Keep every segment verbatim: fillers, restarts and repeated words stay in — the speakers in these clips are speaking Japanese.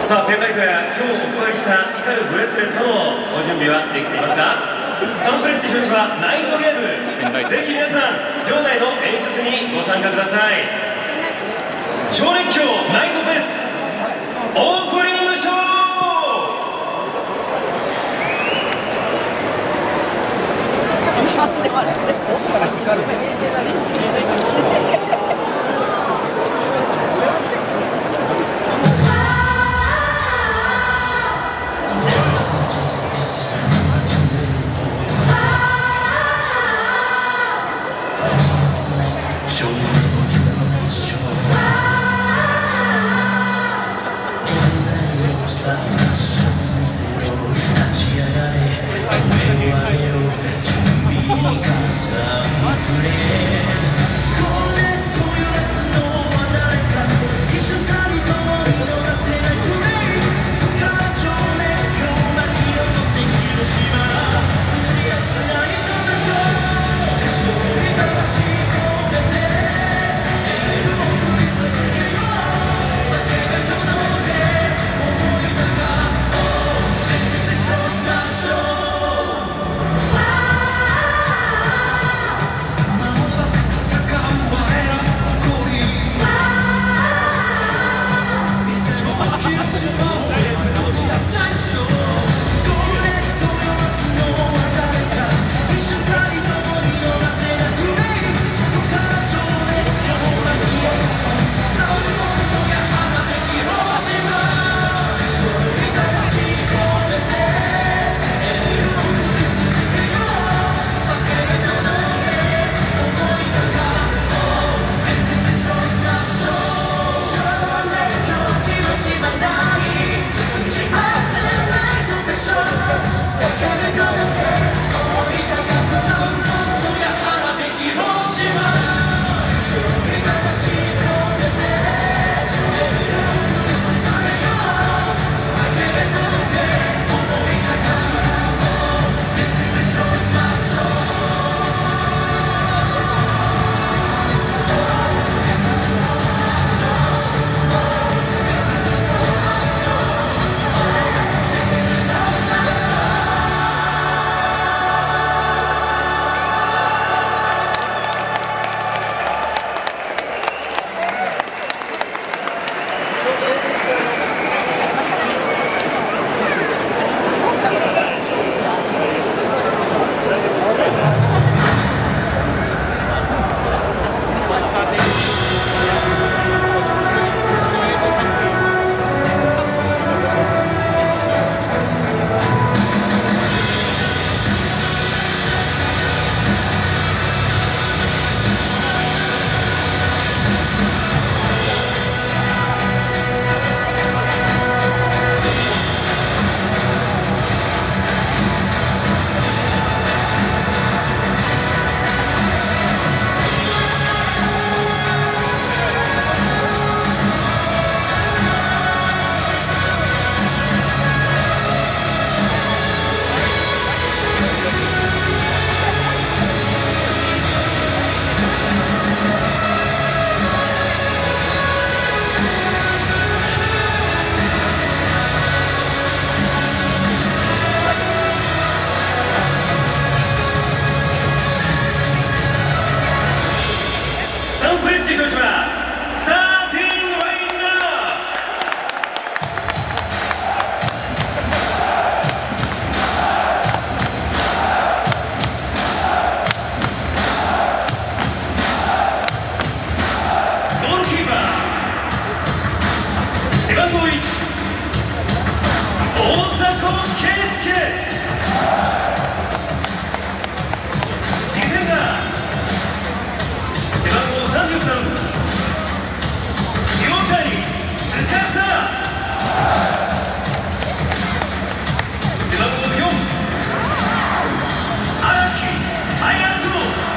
さあ、ペンライトや今日お配りした光るブレスレットのお準備はできていますか？サンフレッチェ広島ナイトゲーム、ぜひ皆さん場内の演出にご参加ください。超熱狂ナイトフェスオープニングショー。背番号いち大迫敬介。ディフェンダー背番号さんじゅうさん塩谷司。背番号よん荒木隼人。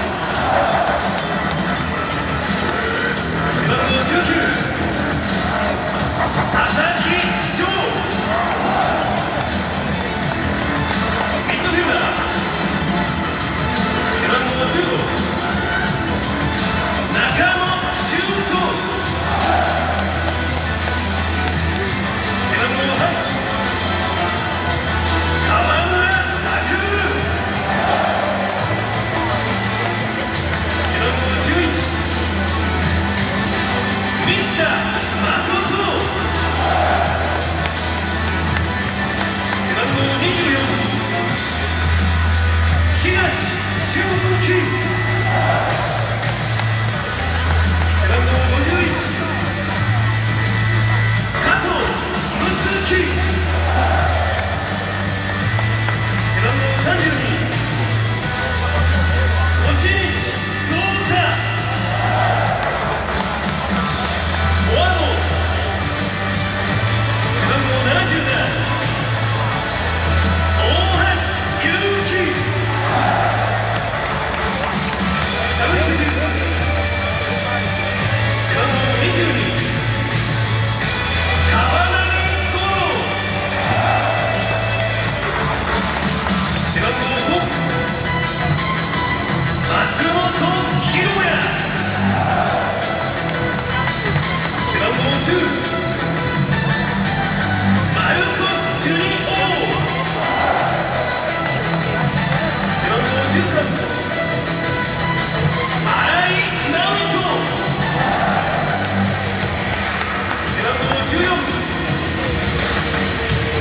背番号じゅうきゅう佐々木翔。ミッドフィルダー背番号じゅうご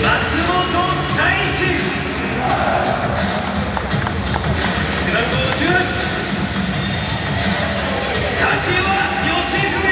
松本大志、背番号じゅうはち柏義文、